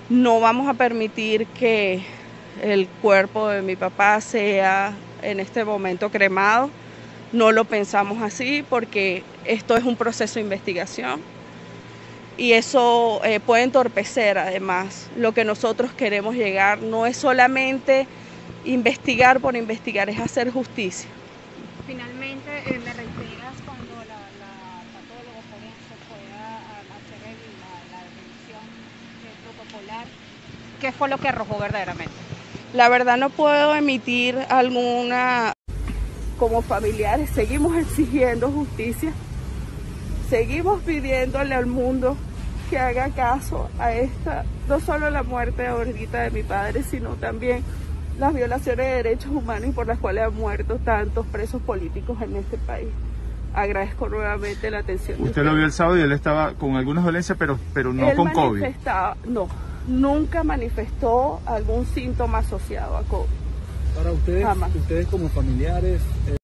No vamos a permitir que el cuerpo de mi papá sea en este momento cremado. No lo pensamos así porque esto es un proceso de investigación y eso puede entorpecer además lo que nosotros queremos llegar. No es solamente investigar por investigar, es hacer justicia. Finalmente, ¿me reiteras cuando la patóloga forense fue a hacer la revisión protocolar? ¿Qué fue lo que arrojó verdaderamente? La verdad no puedo emitir alguna. Como familiares seguimos exigiendo justicia, seguimos pidiéndole al mundo que haga caso a esta, no solo la muerte ahorita de mi padre, sino también las violaciones de derechos humanos y por las cuales han muerto tantos presos políticos en este país. Agradezco nuevamente la atención. Usted lo vio el sábado y él estaba con algunas dolencias, pero no él con COVID. No, nunca manifestó algún síntoma asociado a COVID. Para ustedes como familiares...